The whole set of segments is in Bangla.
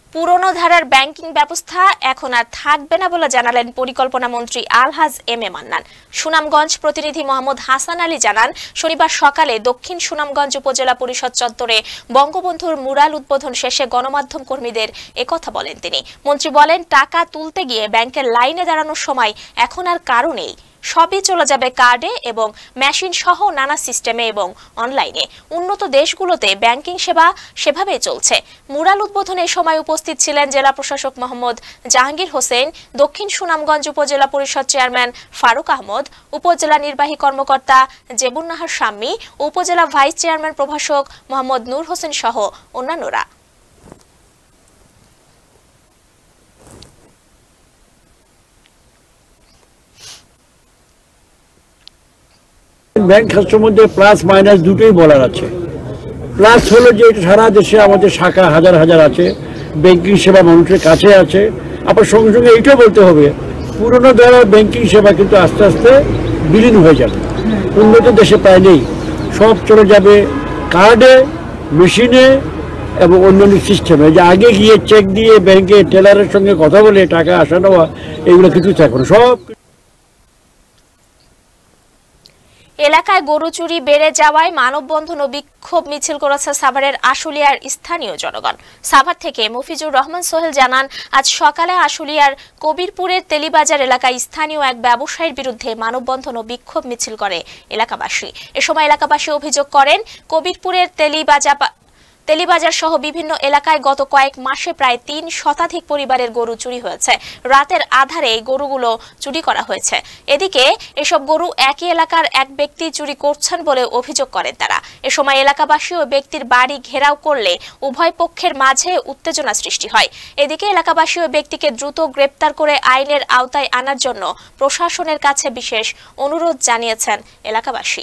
পুরনো ধারার ব্যাংকিং ব্যবস্থা এখন আর থাকবে না বলে জানালেন পরিকল্পনা মন্ত্রী আলহাজ এম এ মান্নান। সুনামগঞ্জ প্রতিনিধি মোহাম্মদ হাসান আলী জানান, শনিবার সকালে দক্ষিণ সুনামগঞ্জ উপজেলা পরিষদ চত্বরে বঙ্গবন্ধুর মুরাল উদ্বোধন শেষে গণমাধ্যম কর্মীদের একথা বলেন তিনি। মন্ত্রী বলেন, টাকা তুলতে গিয়ে ব্যাংকের লাইনে দাঁড়ানোর সময় এখন আর কারো নেই। সবই চলে যাবে কার্ডে এবং মেশিন সহ নানা সিস্টেমে এবং অনলাইনে। উন্নত দেশগুলোতে ব্যাংকিং সেবা সেভাবেই চলছে। মুরাল উদ্বোধনের সময় উপস্থিত ছিলেন জেলা প্রশাসক মোহাম্মদ জাহাঙ্গীর হোসেন, দক্ষিণ সুনামগঞ্জ উপজেলা পরিষদ চেয়ারম্যান ফারুক আহমদ, উপজেলা নির্বাহী কর্মকর্তা জেবুন্নাহার শাম্মী, উপজেলা ভাইস চেয়ারম্যান প্রভাষক মোহাম্মদ নূর হোসেন সহ অন্যান্যরা। ব্যাংক সম্বন্ধে প্লাস মাইনাস দুটোই বলার আছে। প্লাস হলো যে সারা দেশে আমাদের শাখা হাজার হাজার আছে, ব্যাংকিং সেবা মানুষের কাছে আছে। আবার সঙ্গে সঙ্গে এইটাও বলতে হবে, পুরনো ধারার ব্যাংকিং সেবা কিন্তু আস্তে আস্তে বিলীন হয়ে যাবে। উন্নত দেশে প্রায় নেই, সব চলে যাবে কার্ডে, মেশিনে এবং অন্যান্য সিস্টেমে। যে আগে গিয়ে চেক দিয়ে ব্যাংকে টেলারের সঙ্গে কথা বলে টাকা আসা নেওয়া, এগুলো কিছু থাকবে না। সব এলাকায় গরু চুরি বেড়ে যাওয়ায় মানববন্ধন ও বিক্ষোভ মিছিল করেছে সাভারের আশুলিয়ার স্থানীয় জনগণ। সাভার থেকে মফিজুর রহমান সোহেল জানান, আজ সকালে আশুলিয়ার কবিরপুরের তেলিবাজার এলাকায় স্থানীয় এক ব্যবসায়ীর বিরুদ্ধে মানববন্ধন ও বিক্ষোভ মিছিল করে এলাকাবাসী। এ সময় এলাকাবাসী অভিযোগ করেন, কবিরপুরের তেলিবাজার সহ বিভিন্ন এলাকায় গত কয়েক মাসে প্রায় ৩ শতাধিক পরিবারের গরু চুরি হয়েছে। রাতের আধারে এই গরুগুলো চুরি করা হয়েছে। এদিকে এসব গরু একই এলাকার এক ব্যক্তি চুরি করছেন বলে অভিযোগ করেন তারা। এ সময় এলাকাবাসী ও ব্যক্তির বাড়ি ঘেরাও করলে উভয় পক্ষের মাঝে উত্তেজনা সৃষ্টি হয়। এদিকে এলাকাবাসী ও ব্যক্তিকে দ্রুত গ্রেপ্তার করে আইনের আওতায় আনার জন্য প্রশাসনের কাছে বিশেষ অনুরোধ জানিয়েছেন এলাকাবাসী।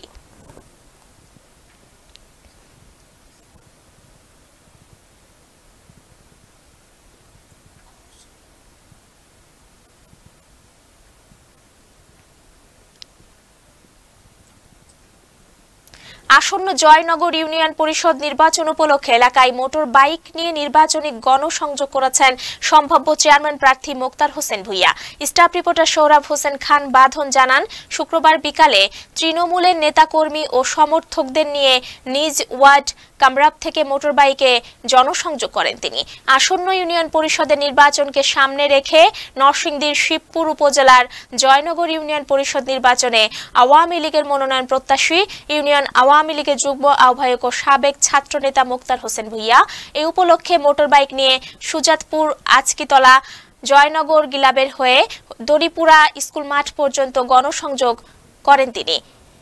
আসন্ন জয়নগর ইউনিয়ন পরিষদ নির্বাচন উপলক্ষে এলাকায় মোটর বাইক নিয়ে নির্বাচনী গণসংযোগ করেছেন সম্ভাব্য চেয়ারম্যান প্রার্থী মোক্তার হোসেন ভূঁইয়া। স্টাফ রিপোর্টার সৌরভ হোসেন খান বাঁধন জানান, শুক্রবার বিকালে তৃণমূলের নেতাকর্মী ও সমর্থকদের নিয়ে নিজ ওয়ার্ড কামরাব থেকে মোটর বাইকে জনসংযোগ করেন তিনি। আসন্ন ইউনিয়ন পরিষদের নির্বাচনকে সামনে রেখে নরসিংদীর শিবপুর উপজেলার জয়নগর ইউনিয়ন পরিষদ নির্বাচনে আওয়ামী লীগের মনোনয়ন প্রত্যাশী ইউনিয়ন আওয়ামী লীগের যুগ্ম আহ্বায়ক ও সাবেক ছাত্রনেতা মোক্তার হোসেন ভূঁইয়া এই উপলক্ষে মোটর বাইক নিয়ে সুজাতপুর আজকিতলা জয়নগর গিলাবের হয়ে দড়িপুরা স্কুল মাঠ পর্যন্ত গণসংযোগ করেন তিনি।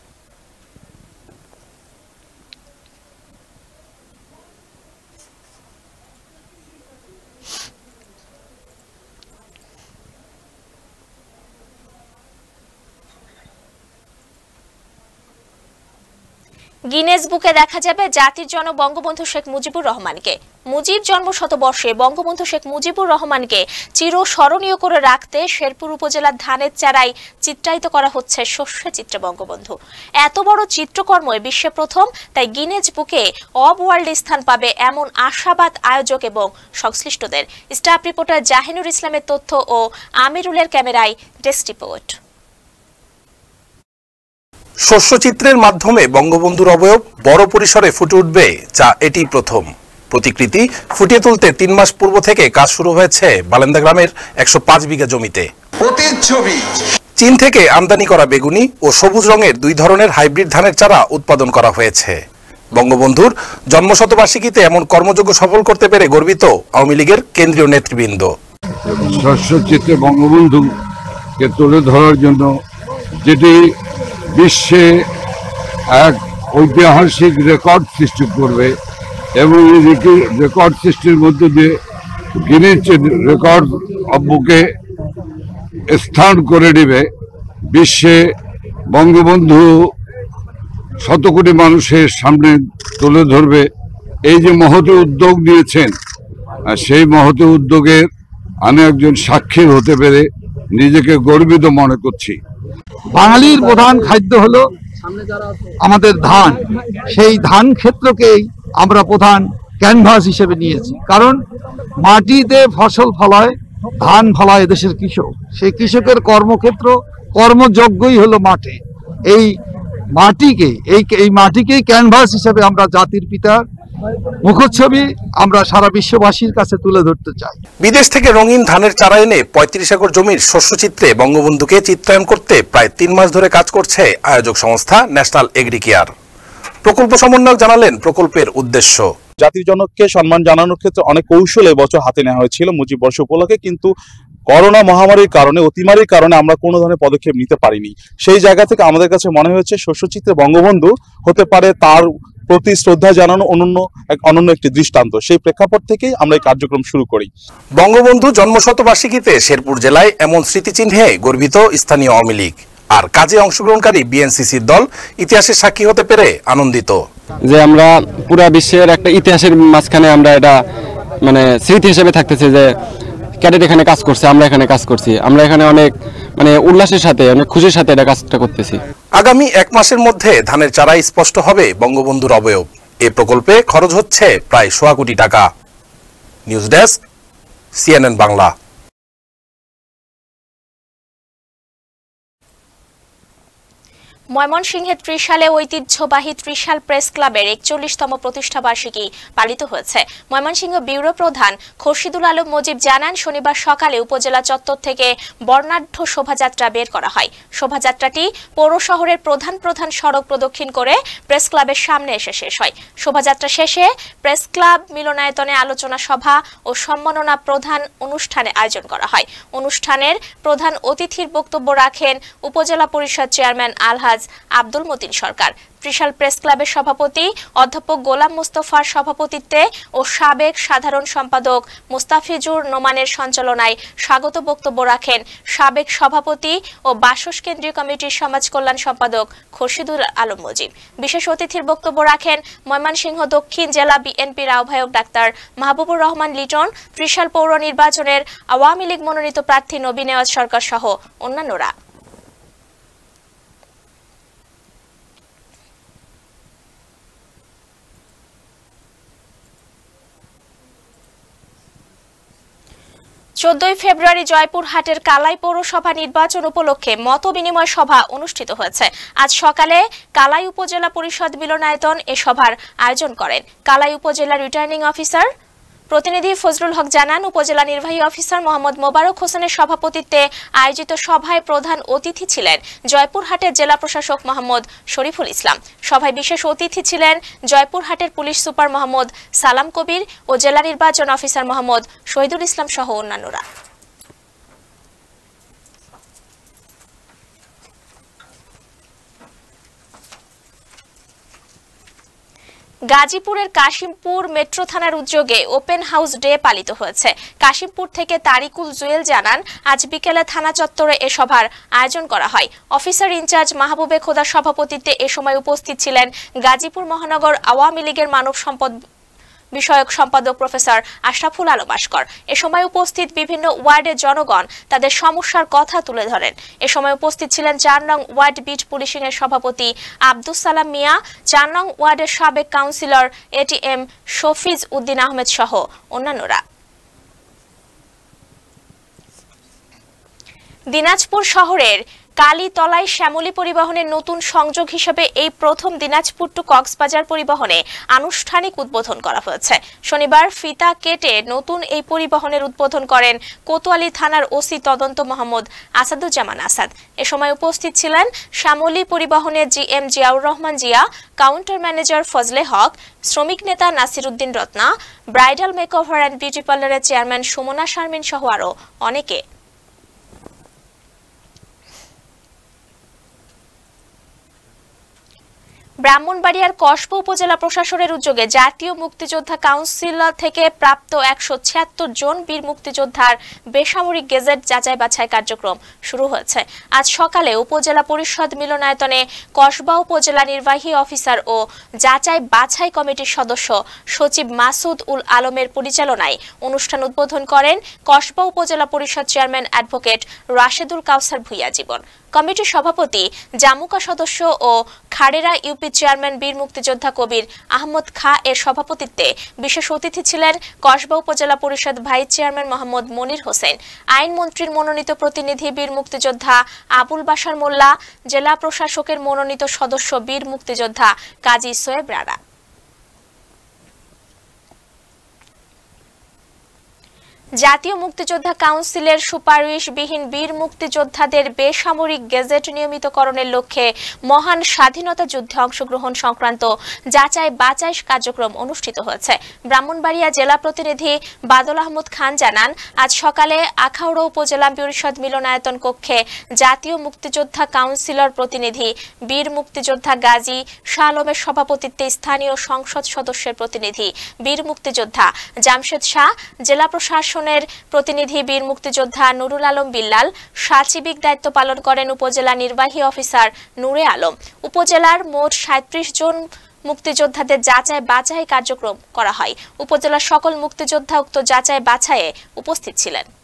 গিনেস বুকে দেখা যাবে জাতির জনক বঙ্গবন্ধু শেখ মুজিবুর রহমানকে। মুজিব জন্ম শতবর্ষে বঙ্গবন্ধু শেখ মুজিবুর রহমানকে চিরস্মরণীয় করে রাখতে শেরপুর উপজেলার ধানের চারায় চিত্রায়িত করা হচ্ছে শস্য চিত্রে বঙ্গবন্ধু। এত বড় চিত্রকর্মই বিশ্বে প্রথম, তাই গিনেস বুকে অব ওয়ার্ল্ডে স্থান পাবে এমন আশাবাদ আয়োজক এবং সংশ্লিষ্টদের। স্টাফ রিপোর্টার জাহিনুর ইসলামের তথ্য ও আমিরুলের ক্যামেরায় ডেস্ক রিপোর্ট। শস্যচিত্রের মাধ্যমে বঙ্গবন্ধুর অবয়ব বড় পরিসরে ফুটে উঠবে, যা এটি প্রথম। প্রতিকৃতি ফুটিয়ে তুলতে ৩ মাস পূর্ব থেকে কাজ শুরু হয়েছে বালেন্দা গ্রামের ১০৫ বিঘা জমিতে। চীন থেকে আমদানি করা বেগুনি ও সবুজ রঙের ২ ধরনের হাইব্রিড ধানের চারা উৎপাদন করা হয়েছে। বঙ্গবন্ধুর জন্মশতবার্ষিকীতে এমন কর্মযজ্ঞ সফল করতে পেরে গর্বিত আওয়ামী লীগের কেন্দ্রীয় নেতৃবৃন্দ। শস্যচিত্রে বঙ্গবন্ধুকে তুলে ধরার জন্য যেটি বিশ্বে এক ঐতিহাসিক রেকর্ড সৃষ্টি করবে এবং এই রেকর্ড সৃষ্টির মধ্য দিয়ে গিনেস রেকর্ড বুকে স্থান করে নেবে। বিশ্বে বঙ্গবন্ধু শত কোটি মানুষের সামনে তুলে ধরবে। এই যে মহৎ উদ্যোগ নিয়েছেন, সেই মহৎ উদ্যোগের আমি একজন সাক্ষী হতে পেরে নিজেকে গর্বিত মনে করছি। বাঙালির প্রধান খাদ্য হলো আমাদের ধান, সেই ধান ক্ষেত্রকেই আমরা প্রধান ক্যানভাস হিসেবে নিয়েছি, কারণ মাটিতে ফসল ফলায়, ধান ফলায় দেশের কৃষক। সেই কৃষকের কর্মক্ষেত্র, কর্মযজ্ঞই হলো মাঠে। এই মাটিকেই ক্যানভাস হিসেবে আমরা জাতির পিতার মুখচ্ছবি আমরা সারা বিশ্ববাসীর কাছে তুলে ধরতে চাই। বিদেশ থেকে রঙিন ধানের চারা এনে ৩৫ একর জমির শস্যচিত্রে বঙ্গবন্ধুকে চিত্রায়ন করতে প্রায় ৩ মাস ধরে কাজ করছে আয়োজক সংস্থা ন্যাশনাল এগ্রিকেয়ার। প্রকল্প সমন্বয়ক জানালেন প্রকল্পের উদ্দেশ্য। জাতির জনককে সম্মান জানানোর ক্ষেত্রে অনেক কৌশল এবছর হাতে নেওয়া হয়েছিল মুজিব বর্ষ উপলক্ষে, কিন্তু করোনা মহামারীর কারণে, অতিমারির কারণে আমরা কোনো ধরনের পদক্ষেপ নিতে পারিনি। সেই জায়গা থেকে আমাদের কাছে মনে হয়েছে শস্যচিত্রে বঙ্গবন্ধু হতে পারে তার প্রতি শ্রদ্ধা জানানো অনন্য একটি দৃষ্টান্ত। সেই প্রেক্ষাপট থেকেই আমরা এই কার্যক্রম শুরু করি। বঙ্গবন্ধু জন্মশতবার্ষিকীতে শেরপুর জেলায় এমন স্মৃতিচিহ্নে গর্বিত স্থানীয় আওয়ামী লীগ, আর কাজে অংশগ্রহণকারী বিএনসিসির দল ইতিহাসের সাক্ষী হতে পেরে আনন্দিত। যে আমরা পুরা বিশ্বের একটা ইতিহাসের মাঝখানে আমরা এটা মানে স্মৃতি হিসেবে থাকতেছে যে ক্যাডেট এখানে কাজ করছে, আমরা এখানে কাজ করছি, আমরা এখানে অনেক মানে উল্লাসের সাথে, অনেক খুশির সাথে এটা কাজটা করতেছি। আগামী 1 মাসের মধ্যে ধানের চারায় স্পষ্ট হবে বঙ্গবন্ধুর অবয়ব। এই প্রকল্পে খরচ হচ্ছে প্রায় 1.25 কোটি টাকা। News desk, CNN Bangla. ময়মনসিংহে ত্রিশালে ঐতিহ্যবাহী ত্রিশাল প্রেস ক্লাবের 41তম প্রতিষ্ঠা বার্ষিকী পালিত হয়েছে। ময়মনসিংহ ব্যুরো প্রধান খোরশিদুল আলম মজিব জানান, শনিবার সকালে উপজেলা চত্বর থেকে বর্ণাঢ্য শোভাযাত্রা বের করা হয়। শোভাযাত্রাটি পৌর শহরের প্রধান প্রধান সড়ক প্রদক্ষিণ করে প্রেস ক্লাবের সামনে এসে শেষ হয়। শোভাযাত্রা শেষে প্রেস ক্লাব মিলনায়তনে আলোচনা সভা ও সম্মাননা প্রধান অনুষ্ঠানে আয়োজন করা হয়। অনুষ্ঠানের প্রধান অতিথির বক্তব্য রাখেন উপজেলা পরিষদ চেয়ারম্যান আলহাজ আব্দুল মতিন সরকার। ত্রিশাল প্রেস ক্লাবের সভাপতি অধ্যাপক গোলাম মুস্তফার সভাপতিত্বে ও সাবেক সাধারণ সম্পাদক মুস্তাফিজুর নোমানের সঞ্চালনায় স্বাগত বক্তব্য রাখেন সাবেক সভাপতি ও বাসস কেন্দ্রীয় কমিটির সমাজ কল্যাণ সম্পাদক খোরশিদুল আলম মজিব। বিশেষ অতিথির বক্তব্য রাখেন ময়মনসিংহ দক্ষিণ জেলা বিএনপির আহ্বায়ক ডাক্তার মাহবুবুর রহমান লিটন, ত্রিশাল পৌর নির্বাচনের আওয়ামী লীগ মনোনীত প্রার্থী নবী নেওয়াজ সরকার সহ অন্যান্যরা। 14 ফেব্রুয়ারি জয়পুরহাটের কালাই পৌরসভা নির্বাচন উপলক্ষে মত বিনিময় সভা অনুষ্ঠিত হয়েছে। আজ সকালে কালাই উপজেলা পরিষদ মিলনায়তন এ সভার আয়োজন করেন। কালাই উপজেলা রিটার্নিং অফিসার প্রতিনিধি ফজলুল হক জানান, উপজেলা নির্বাহী অফিসার মোহাম্মদ মোবারক হোসেনের সভাপতিত্বে আয়োজিত সভায় প্রধান অতিথি ছিলেন জয়পুরহাটের জেলা প্রশাসক মোহাম্মদ শরীফুল ইসলাম। সভায় বিশেষ অতিথি ছিলেন জয়পুরহাটের পুলিশ সুপার মোহাম্মদ সালাম কবির ও জেলা নির্বাচন অফিসার মোহাম্মদ শহীদুল ইসলাম সহ অন্যান্যরা। গাজীপুরের কাশিমপুর মেট্রো থানার উদ্যোগে ওপেন হাউস ডে পালিত হয়েছে। কাশিমপুর থেকে তারিকুল জুয়েল জানান, আজ বিকেলে থানা চত্বরে এ সভার আয়োজন করা হয়। অফিসার ইনচার্জ মাহবুবে খোদার সভাপতিত্বে এ সময় উপস্থিত ছিলেন গাজীপুর মহানগর আওয়ামী লীগের মানব সম্পদ বিষয়ক সম্পাদক প্রফেসর আশরাফুল আলম আসকর। এ সময় উপস্থিত বিভিন্ন ওয়ার্ডের জনগণ তাদের সমস্যার কথা তুলে ধরেন। এ সময় উপস্থিত ছিলেন 4 নং ওয়ার্ড বিট পুলিশিং এর সভাপতি আব্দুস সালাম মিয়া, 4 নং ওয়ার্ডের সাবেক কাউন্সিলর এটিএম শফিজ উদ্দিন আহমেদ সহ অন্যান্যরা। দিনাজপুর শহরের কালীতলায় শ্যামলী পরিবহনের নতুন সংযোগ হিসেবে এই প্রথম দিনাজপুর টু কক্সবাজার পরিবহনে আনুষ্ঠানিক উদ্বোধন করা হয়েছে। শনিবার ফিতা কেটে নতুন এই পরিবহনের উদ্বোধন করেন কোতোয়ালি থানার ওসি তদন্ত মোহাম্মদ আসাদুজ্জামান আসাদ। এ সময় উপস্থিত ছিলেন শ্যামলী পরিবহনের GM Ziaur Rahman Zia, counter manager Fazle Haque, শ্রমিক নেতা Nasir Uddin Ratna, bridal makeover and beauty পার্লারের চেয়ারম্যান সুমনা শারমিন সহ আরো অনেকে। ব্রাহ্মণবাড়িয়ার কসবা উপজেলা প্রশাসনের উদ্যোগে জাতীয় মুক্তিযোদ্ধা কাউন্সিল থেকে প্রাপ্ত 176 জন বীর মুক্তিযোদ্ধার বেসামরিক গেজেট যাচাই বাছাই কার্যক্রম শুরু হয়েছে। আজ সকালে উপজেলা পরিষদ মিলনায়তনে কসবা উপজেলা নির্বাহী অফিসার ও যাচাই বাছাই কমিটির সদস্য সচিব মাসুদ উল আলমের পরিচালনায় অনুষ্ঠান উদ্বোধন করেন কসবা উপজেলা পরিষদ চেয়ারম্যান অ্যাডভোকেট রাশেদুল কাউসার ভুইয়া জীবন। কমিটির সভাপতি জামুকা সদস্য ও খাড়েরা ইউপি চেয়ারম্যান বীর মুক্তিযোদ্ধা কবির আহমদ খাঁ এর সভাপতিত্বে বিশেষ অতিথি ছিলেন কসবা উপজেলা পরিষদ ভাইস চেয়ারম্যান মোহাম্মদ মনির হোসেন, আইন মন্ত্রীর মনোনীত প্রতিনিধি বীর মুক্তিযোদ্ধা আবুল বাশার মোল্লা, জেলা প্রশাসকের মনোনীত সদস্য বীর মুক্তিযোদ্ধা কাজী সোয়েব রানা। জাতীয় মুক্তিযোদ্ধা কাউন্সিলের সুপারিশবিহীন বীর মুক্তিযোদ্ধাদের বেসামরিক গেজেট নিয়মিতকরণের লক্ষ্যে মহান স্বাধীনতা যুদ্ধে অংশগ্রহণ সংক্রান্ত যাচাই বাছাই কার্যক্রম অনুষ্ঠিত হয়েছে। ব্রাহ্মণবাড়িয়া জেলা প্রতিনিধি বাদল আহমদ খান জানান, আজ সকালে আখাউড়া উপজেলা পরিষদ মিলনায়তন কক্ষে জাতীয় মুক্তিযোদ্ধা কাউন্সিলর প্রতিনিধি বীর মুক্তিযোদ্ধা গাজী শাহ আলমের সভাপতিত্বে স্থানীয় সংসদ সদস্যের প্রতিনিধি বীর মুক্তিযোদ্ধা জামশেদ শাহ, জেলা প্রশাসন প্রতিনিধি বীর মুক্তিযোদ্ধা নুরুল আলম বিল্লাল, সাচিবিক দায়িত্ব পালন করেন উপজেলা নির্বাহী অফিসার নূরে আলম। উপজেলার মোট ৩৭ জন মুক্তিযোদ্ধাদের যাচাই বাছাই কার্যক্রম করা হয়। উপজেলার সকল মুক্তিযোদ্ধা উক্ত যাচাই বাছাইয়ে উপস্থিত ছিলেন।